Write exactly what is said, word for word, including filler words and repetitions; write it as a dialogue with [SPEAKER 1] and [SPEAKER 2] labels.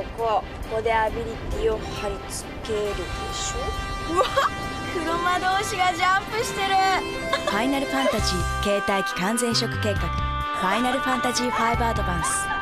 [SPEAKER 1] こここでアビリティを貼り付けるでしょ。うわっ、車同士がジャンプしてる。
[SPEAKER 2] ファイナルファンタジー携帯機完全移植計画ファイナルファンタジーファイブアドバンス。